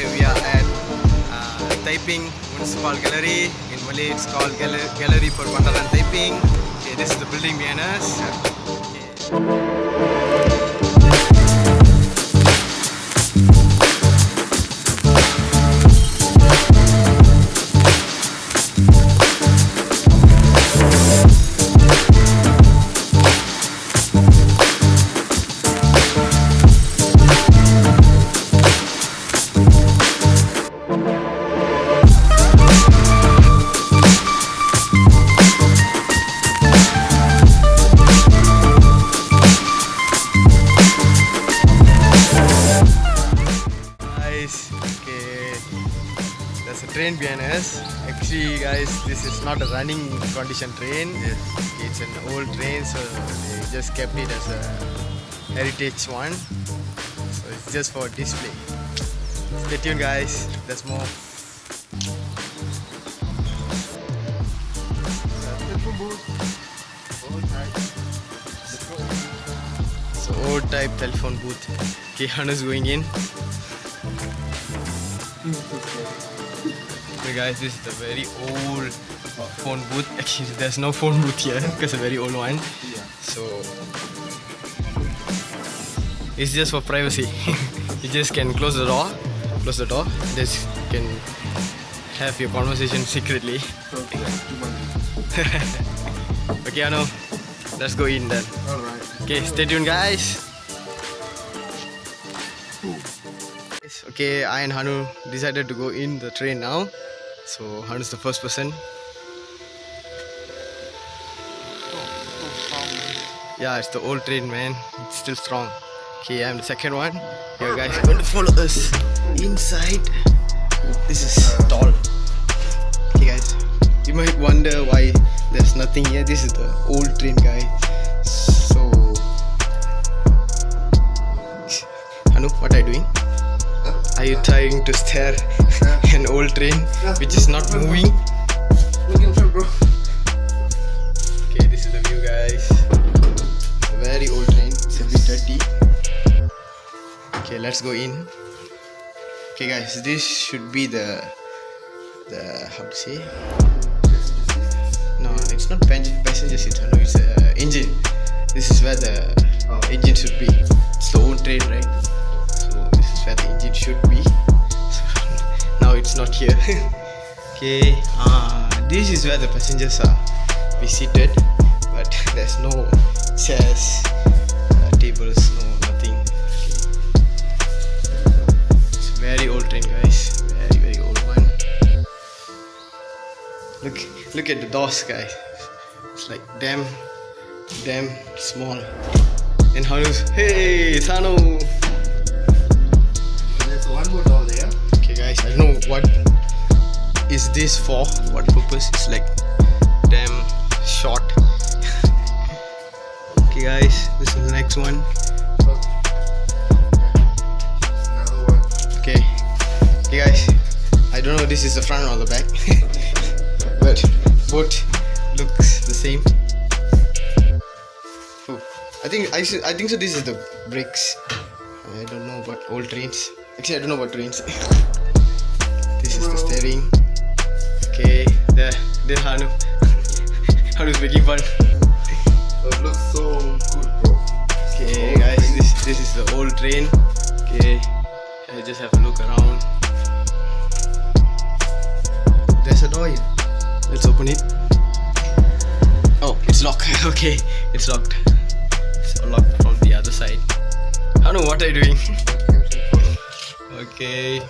Today we are at Taiping Municipal Gallery. In Malay it's called Galeri Perbandaran Taiping. Okay, this is the building behind us. Okay, there's a train behind us. Actually guys, this is not a running condition train. Okay, it's an old train, so they just kept it as a heritage one. So it's just for display. Stay tuned guys, there's more. So old type telephone booth. Okay, Hanu's going in. Okay guys, this is the very old phone booth. Actually there's no phone booth here because it's a very old one. So it's just for privacy. You just can close the door, just can have your conversation secretly. Okay Anu, let's go in then. Alright. Okay, stay tuned guys. Okay, I and Hanu decided to go in the train now. So Hanu's the first person. Yeah, it's the old train, man. It's still strong. Okay, I'm the second one. You guys are going to follow us inside. This is tall. Okay guys, you might wonder why there's nothing here. This is the old train, guys. So Hanu, what are you doing? Are you trying to stare an old train which is not moving? Look in front, bro. Okay, this is the view, guys. It's a very old train. It's a bit dirty. Okay, let's go in. Okay, guys, this should be the how to say? No, it's not passenger seat. No, it's a engine. This is where the engine should be. It's the old train, right? Where the engine should be. So now it's not here. Okay, this is where the passengers are be seated, but there's no chairs, tables, no nothing. Okay. It's a very old train, guys. Very old one. Look at the doors, guys. It's like damn small. And Hanu's, hey, it's Hanu. One more door there. Okay guys, I don't know what is this for, what purpose. It's like damn short. Okay guys, this is the next one. Another one. Okay guys, I don't know this is the front or the back. But both looks the same. Oh, I think so this is the brakes. I don't know about old trains. Actually, I don't know about trains. This is the steering. Okay, there Hanu. Hanu's making fun. It looks so good, bro. Okay, guys, this is the old train. Okay, I just have a look around. There's a door here. Let's open it. Oh, it's locked. Okay, it's locked. It's locked from the other side. Hanu, what are you doing? Okay.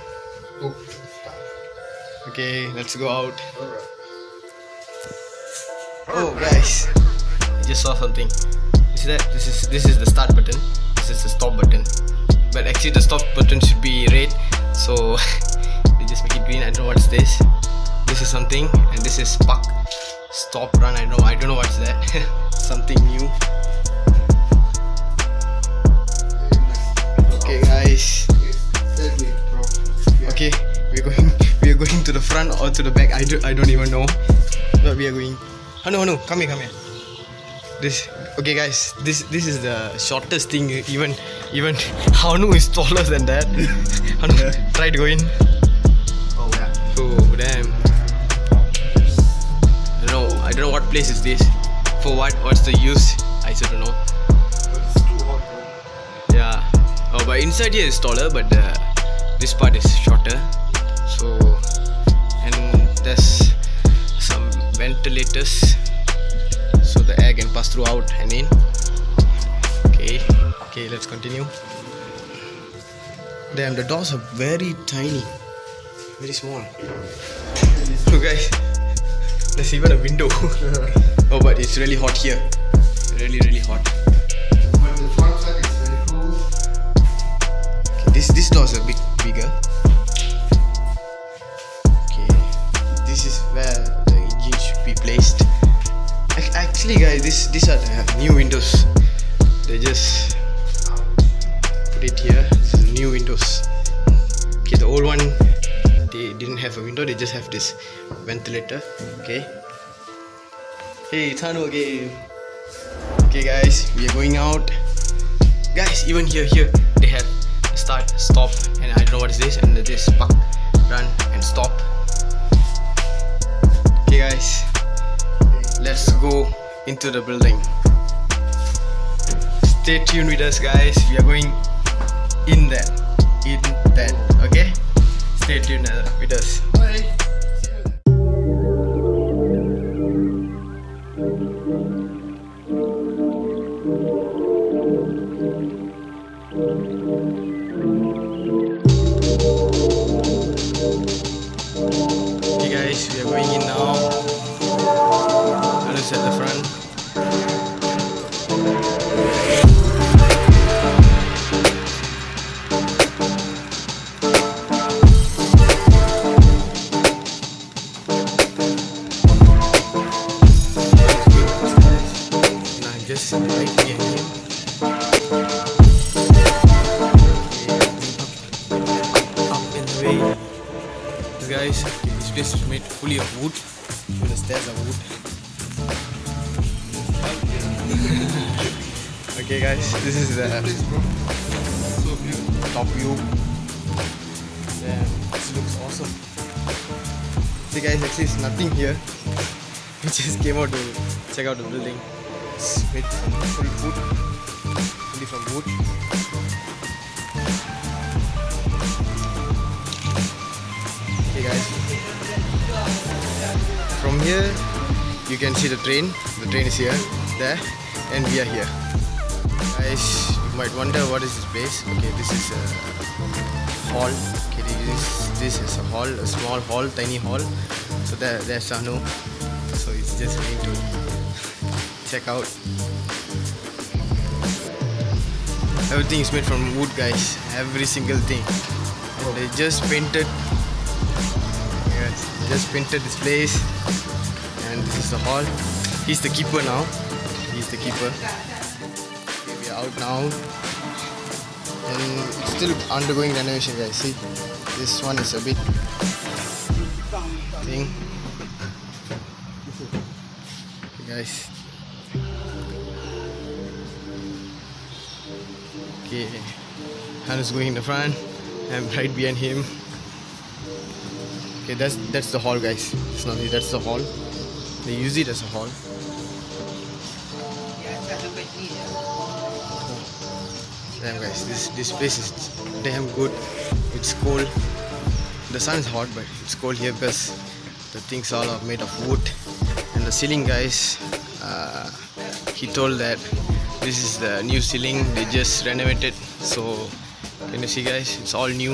Okay, let's go out. Alright. Oh guys, I just saw something. You see that? This is the start button. This is the stop button. But actually the stop button should be red. So they just make it green. I don't know what's this. This is something, and this is park, stop, run. I don't know what's that. Something new. Okay guys. Okay, we're going to the front or to the back. I don't even know where we are going. Hanu, come here. This okay, guys. This is the shortest thing. Even Hanu is taller than that. Hanu, try to go in. Oh yeah. Oh damn. I don't know what place is this. For what? What's the use? I still don't know. But it's too hot, bro. Yeah. Oh, but inside here is taller, but this part is shorter. So, and there's some ventilators, so the air can pass through out and in. Okay, let's continue. Damn, the doors are very tiny, very small. Look, guys, there's even a window. Oh, but it's really hot here. Really hot. But the front side is very cool. Okay, this door's a bit bigger. Okay, this is where the engine should be placed. Actually, guys, these are the new windows. They just put it here. This is new windows. Okay, the old one, they didn't have a window. They just have this ventilator. Okay. Hey, it's Hanu again. Okay, guys, we are going out. Guys, even here they have start, stop, and I don't know what is this, and this park, run, and stop. Okay, guys, let's go into the building. Stay tuned with us, guys. We are going in that. Okay, stay tuned with us. Bye. Okay, guys, we are going in now. Anu's at the front. Just right behind him. Up in the way. Guys, this place is made fully of wood. The stairs are wood. Okay, guys, this is the Please, bro. So beautiful. top view. Damn, this looks awesome. See, guys, actually it's nothing here. We just came out to check out the building. It's made from full wood, fully from wood. Okay, guys, from here you can see the train. The train is here, there, and we are here. Guys, you might wonder what is this place. Okay, this is a hall. Okay, this is a hall, a small hall, tiny hall. So there's Sanu. So it's just going to check out. Everything is made from wood, guys. Every single thing. And they just painted. Yes, just painted this place. And this is the hall. He's the keeper now. He's the keeper. Okay, we are out now. And it's still undergoing renovation, guys. See, this one is a bit thing. Okay, guys. Okay, Hanu's going in the front. I'm right behind him. Okay, that's the hall, guys. It's not that's the hall. They use it as a hall. Damn, guys, this place is damn good. It's cold. The sun is hot, but it's cold here because the things all are made of wood. And the ceiling, guys, he told that this is the new ceiling. They just renovated. So can you see, guys? It's all new.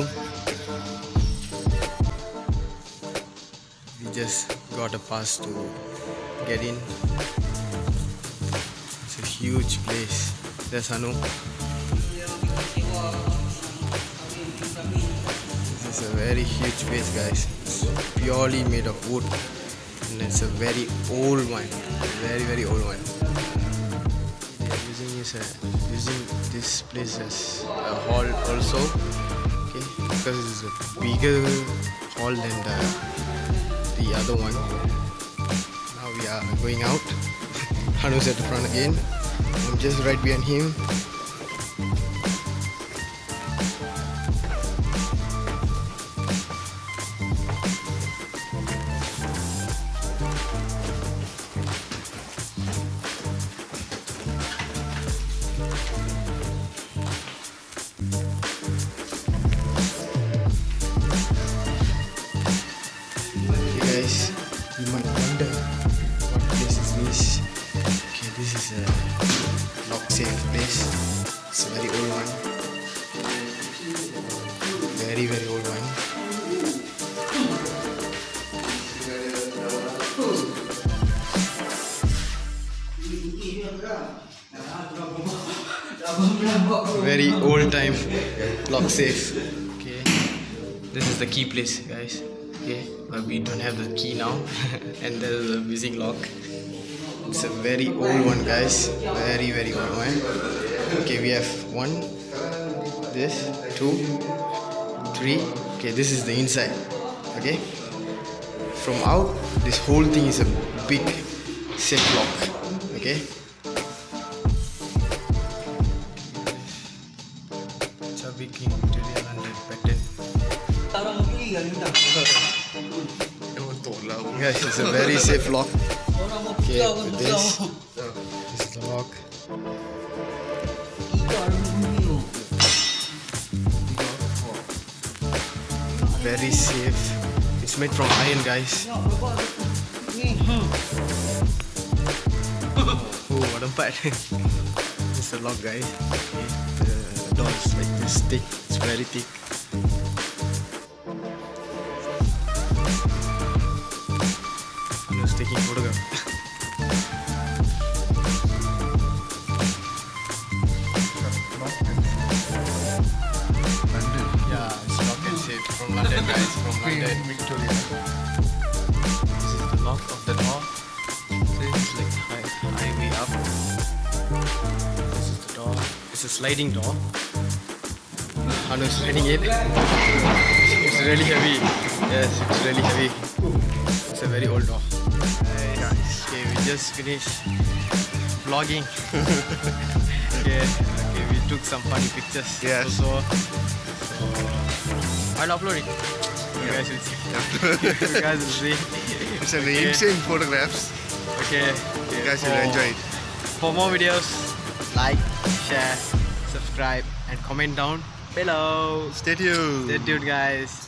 We just got a pass to get in. It's a huge place. There's Hanu. This is a very huge place, guys. It's purely made of wood, and it's a very old one. Very old one. Using this place as a hall also, okay, because it's a bigger hall than the other one. Now we are going out. Hanu's at the front again. I'm just right behind him. Guys, you might wonder what place is this. Okay, this is a lock safe place. It's a very old one. Very old one. Very old time lock safe. Okay, this is the key place, guys. Okay, but we don't have the key now and there is a missing lock. It's a very old one, guys. Very old one. Okay, we have 1, this, 2, 3. Okay, this is the inside. Okay, from out, this whole thing is a big safe lock. Okay, Chubby King Victoria London pattern. Guys, it's a very safe lock. Okay, with this is the lock. Very safe. It's made from iron, guys. Oh, what a part. It's the lock, guys. Okay. The door is like this thick. It's very thick. Taking photograph. Yeah, it's lock and safe from London, guys. From London, Victoria. This is the lock of the door. This is like highway up. This is the door. It's a sliding door. Hanu's sliding it. It's really heavy. Yes, it's really heavy. It's a very old door. Guys, okay, we just finished vlogging. okay, we took some funny pictures. Yes. Also, so I'll upload it. You guys will see. You guys will see. It's an insane photographs. Okay. You guys will enjoy it. For more videos, like, share, subscribe, and comment down below. Stay tuned. Stay tuned, guys.